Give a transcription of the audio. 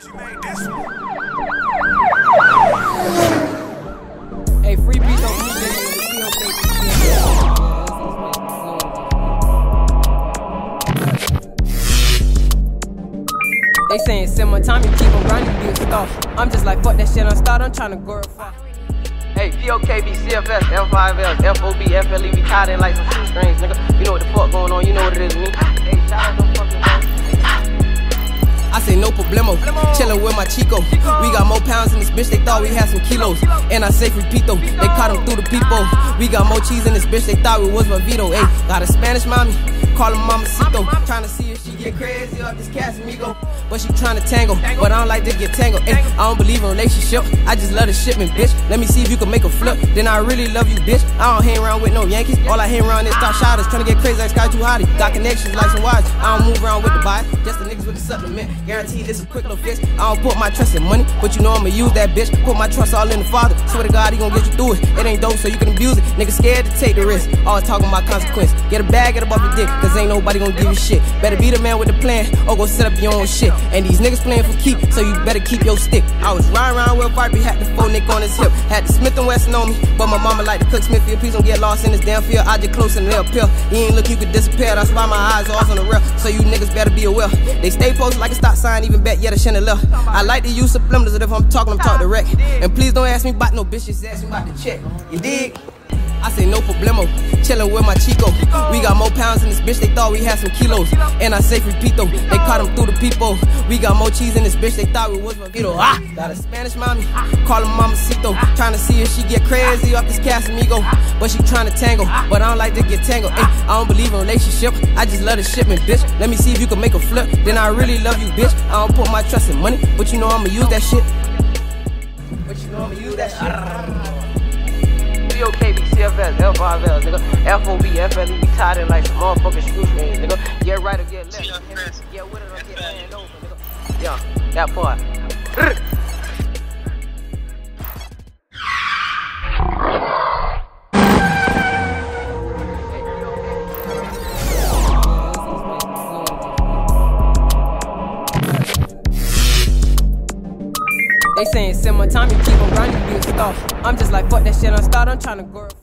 You made this one. Hey, free beats on me, They saying send my time, you keep on grinding, be a star. I'm just like, fuck that shit, I'm started, I'm tryna go far. Hey, POKB, CFS, L5Ls, FOB, FLE, we tied in like some shoestrings, nigga. You know what the fuck going on, you know what it is, me. Hey, shout out them fucking guys. I say no problemo, chillin' with my Chico. We got more pounds in this bitch, they thought we had some kilos. And I say repeat though, they caught them through the people. We got more cheese in this bitch, they thought we was Vito. Hey, got a Spanish mommy, call her Mamacito. Tryna see if she get crazy off this Casamigo. But she tryna tangle, but I don't like to get tangled. Ay, I don't believe in relationship, I just love the shipment, bitch. Let me see if you can make a flip, then I really love you, bitch. I don't hang around with no Yankees, all I hang around is top shotters. Tryna get crazy like Sky Too Hottie. Got connections like some watch, I don't move around with the bias, just the niggas with the supplement. Guaranteed this a quick little fix. I don't put my trust in money, but you know I'ma use that bitch. Put my trust all in the Father, swear to God he gon' get you through it. It ain't dope so you can abuse it, nigga scared to take the risk. Always talking about consequence, get a bag, get above your dick, cause ain't nobody gon' give you shit. Better be the man with the plan, or go set up your own shit. And these niggas playing for keep, so you better keep your stick. I was riding around with Vibe, had the phone nick on his hip. Had the Smith & Wesson on me, but my mama like to cook Smithfield. Please don't get lost in this damn field, I just close in the pill. You ain't look, you could disappear, that's why my eyes are on the rail. So you niggas better be aware. They stay posted like a stop sign, even bet yet I shouldn't have left. I like to use subliminals, and if I'm talking, I'm talking direct. And please don't ask me about no bitches, ask me about the check. You dig? I say no problemo, chillin' with my Chico. We got more pounds in this bitch, they thought we had some kilos. And I say repeat though, they caught them through the people. We got more cheese in this bitch, they thought we was Vito. Got a Spanish mommy, call her Mamacito. Tryna see if she get crazy off this Casamigo. But she tryna tangle, but I don't like to get tangled. Ay, I don't believe in relationship, I just love the shipment, bitch. Let me see if you can make a flip, then I really love you, bitch. I don't put my trust in money, but you know I'ma use that shit. POKB, CFS, L5Ls, nigga. FOB, FLE, we tied in like some motherfucking shoestrings, nigga. Get right or get left. Get with it or get hand over, nigga. Yeah, that part. They saying send my time, you keep on grinding, be a star. I'm just like, fuck that shit, I'm started, I'm tryna go